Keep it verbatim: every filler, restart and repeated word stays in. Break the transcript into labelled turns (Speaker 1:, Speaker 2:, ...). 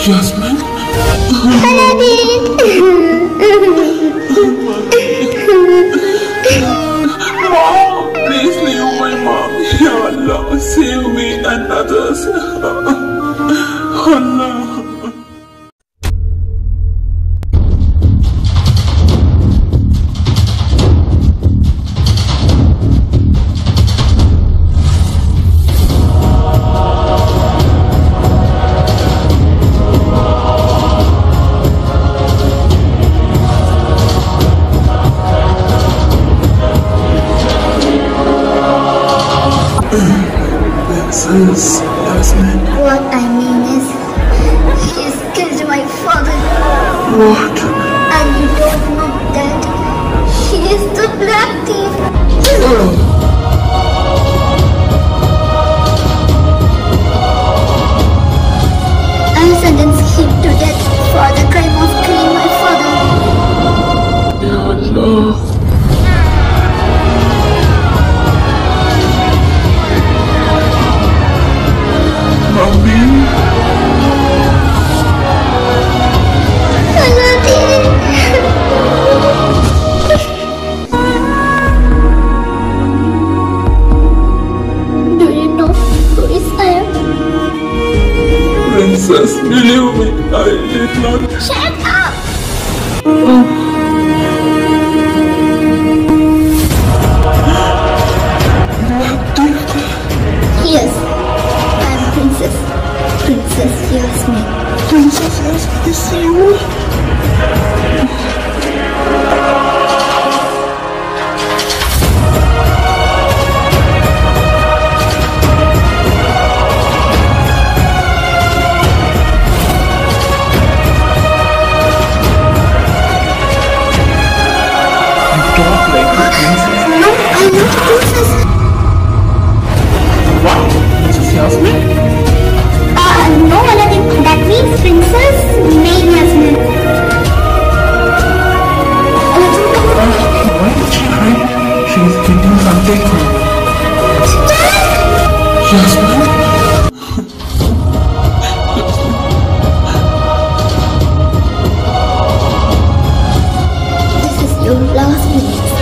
Speaker 1: Yasmine?
Speaker 2: Aladdin!
Speaker 1: Mom, please leave my mom. Ya Allah, save me and others. Allah. Princess Yasmine.
Speaker 2: What I mean is, he's killed my father.
Speaker 1: What?
Speaker 2: And you don't know that he is the black thief. I sentenced him to death for the crime of killing my father.
Speaker 1: Ya Allah. Princess, believe me, I did not.
Speaker 2: Shut up!
Speaker 1: Oh.
Speaker 2: Yes, I'm Princess. Princess Yasmine.
Speaker 1: Princess Yasmine, is you? Talk like a princess.
Speaker 2: No, I'm not a princess.
Speaker 1: What? Princess Yasmine?
Speaker 2: Uh, no, Aladdin. That means Princess Maid Yasmine. Aladdin, come on.
Speaker 1: Uh, why did she hide? She's hiding something. Yasmine?
Speaker 2: This is your last minute.